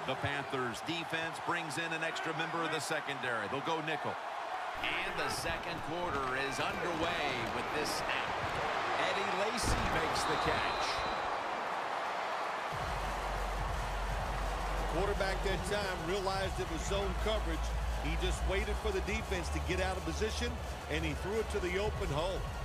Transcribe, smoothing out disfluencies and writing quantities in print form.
The Panthers defense brings in an extra member of the secondary. They'll go nickel. And the second quarter is underway with this snap. Eddie Lacy makes the catch. The quarterback that time realized it was zone coverage. He just waited for the defense to get out of position, and he threw it to the open hole.